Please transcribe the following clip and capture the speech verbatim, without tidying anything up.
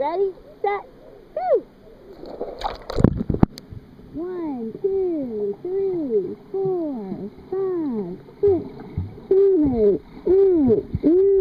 Ready, set, go! One, two, three, four, five, six, seven, eight, nine.